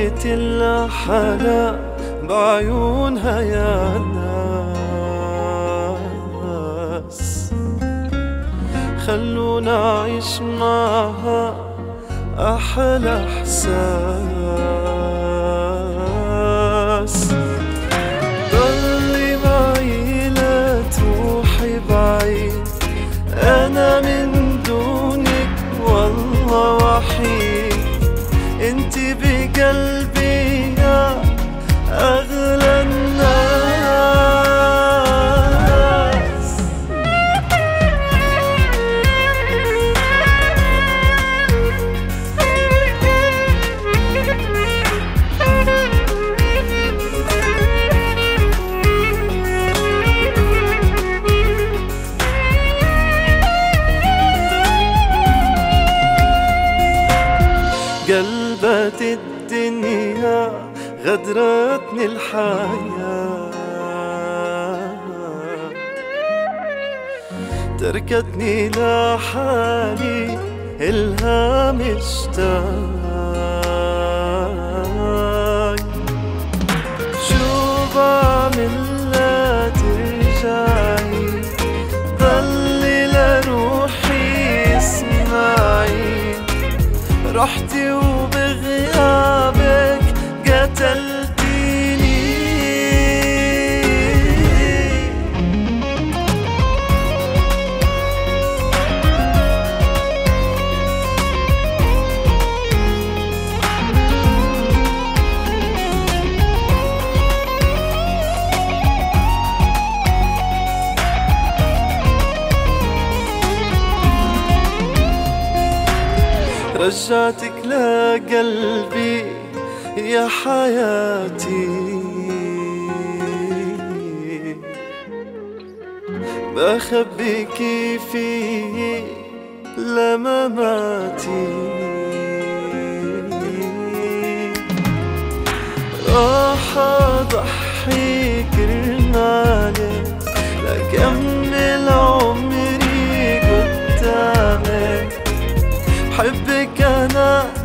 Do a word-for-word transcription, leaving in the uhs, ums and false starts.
وريت الحلا بعيونها يا ناس، خلونا نعيش معها أحلى إحساس. ضلي معي لا تروحي بعيد، أنا من دونك والله وحيد، انتي بقلبي يا أغلى الناس. قلبت الدنيا غدرتني الحياة، تركتني لحالي إلها مشتاق. شو بعمل لا ترجعي، ضلي لروحي اسمعي، رحتي وبغيابك قتلتيني. رجعتك لقلبي يا حياتي، بخبيكي فيه لمماتي. راح أضحي كرمالك لأكمل عمري قدامك، بحبك أنا